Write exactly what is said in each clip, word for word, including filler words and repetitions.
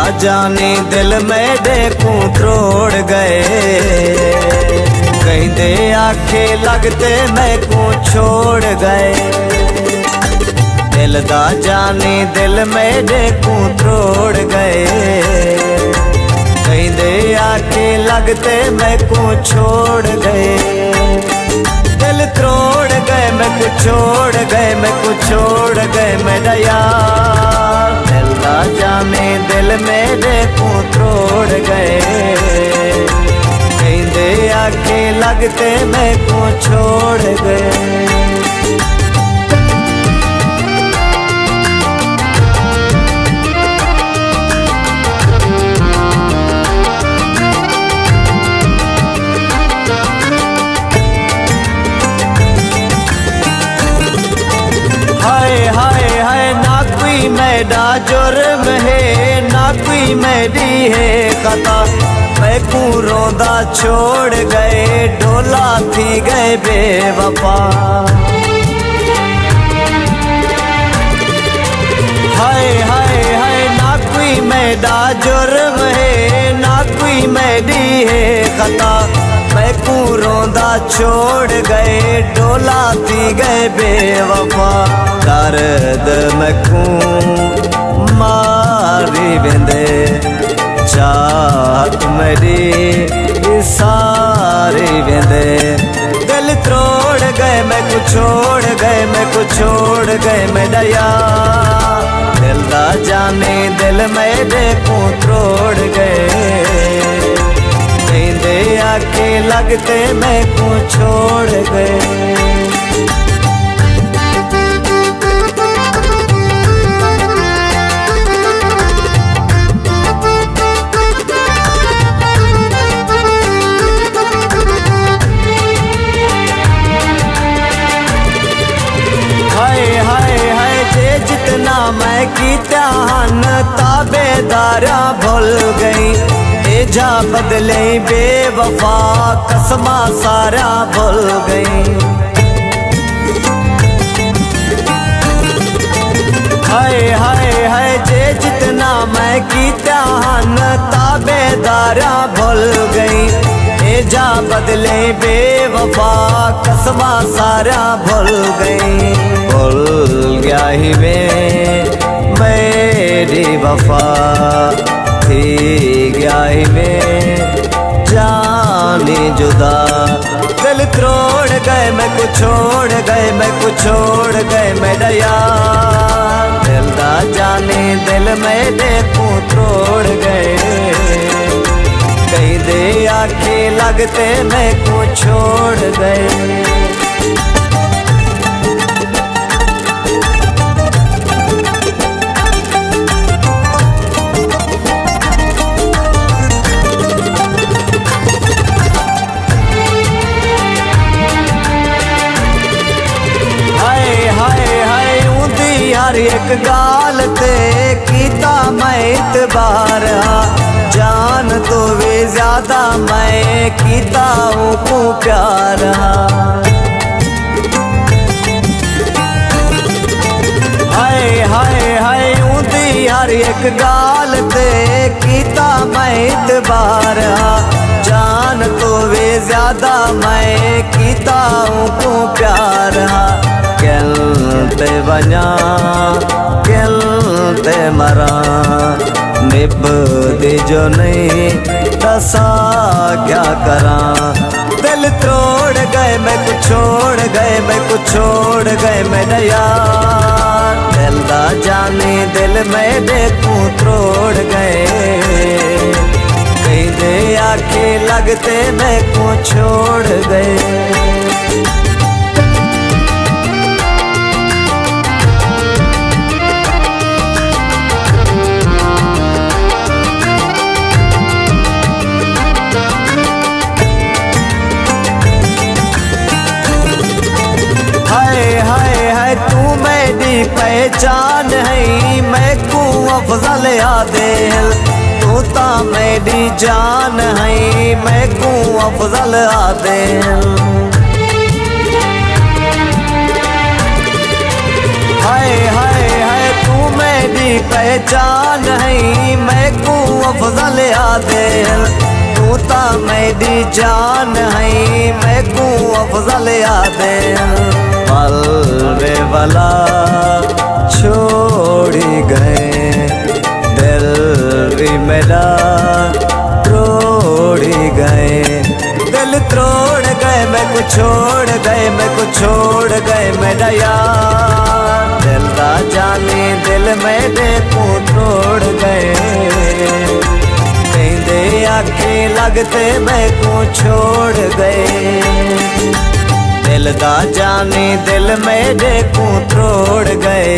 जानी दिल मेरे को तोड़ गए, कहते आखे लगते मैं को छोड़ गए। दिल दा जानी दिल मेरे को तोड़ गए, कहते आखे लगते मैं को छोड़ गए। दिल तोड़ गए मैं को छोड़ गए, मैं को छोड़ गए मेरा यार। दिल दा जाने दिल मेरे को तोड़ गए, कहते आके लगते मैं को छोड़ गए। हाय हाय हाय ना कोई मेरा जुर्म है, ना कोई मेरी है खता। मैं को रोंदा छोड़ गए, डोला थी गए बेवफा। हाय हाय हाय ना कोई मेरा जुर्म है, ना कोई मेरी है खता। मैं को रोंदा छोड़ गए, डोला थी गए बेवफा। दर्द मैं को मारी वेंदे, चाहत मेरी सारी वेंदे। दिल तोड़ गए मैं को छोड़ गए, मैं को छोड़ गए मेरा यार। दिल दा जाने दिल मेरे को तोड़ गए, कहते आके लगते मैं को छोड़ गए। हाय हाय हाय जे जितना मैं कीता हन ताबेदारा भूल गई। जा बदले बेवफा कसमा सारा भूल गई। हाय हाय हाय जे जितना मैं कीता हन ताबेदारा भूल गई। ए जा बदले बेवफा कसमा सारा भूल गई। भूल गया ही मैं मेरी वफा थी, गया ही मैं जाने जुदा। दिल तोड़ गए मैं को छोड़ गए, मैं को छोड़ गए मेरा यार। दिल दा जाने दिल मेरे को तोड़ गए, कहते आके लगते मैं को छोड़ गए। यार एक गाल ते कीता मैं इतबार, जान तो वे ज्यादा मैं कीता हूँ को प्यार। हाय हाय हाय ऊंधी यार एक गाल ते कीता मैं इतबार, जान तो वे ज्यादा मैं कीता हूँ को प्यार। कहते बना कहते मरा, निभ दे जो नहीं दसा क्या करा। दिल तोड़ गए मैं को छोड़ गए, मैं को छोड़ गए मेरा यार। दिल दा जाने दिल मेरे को तोड़ गए, कहते आके लगते मैं को छोड़ गए। पहचान है मैं को अफजल आदिल, तू ता मेरी जान है मैं को अफजल आदिल। हाय हाय हाय तू मेरी पहचान है मैं को अफजल आदिल, तू ता मेरी जान है मैं को अफजल आदिल। पल वे वाला छोड़ी गए दिल भी मेरा तोड़ी गए, दिल तोड़ गए मैं को छोड़ गए मैं को छोड़ गए मेरा यार। दिल दा जाने दिल मेरे को तोड़ गए, कहते आखे लगते मैं को छोड़ गए। दिल दा जाने दिल मेरे को तोड़ गए,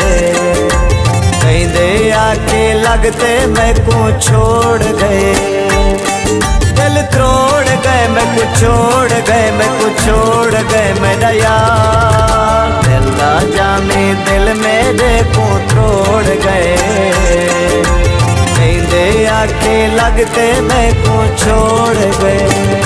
कहते आके लगते मैं को छोड़ गए। दिल तोड़ गए मैं को छोड़ गए मैं को छोड़ गए मेरा यार। दिल ना जाने दिल मेरे को तोड़ गए, कहते आके लगते मैं को छोड़ गए।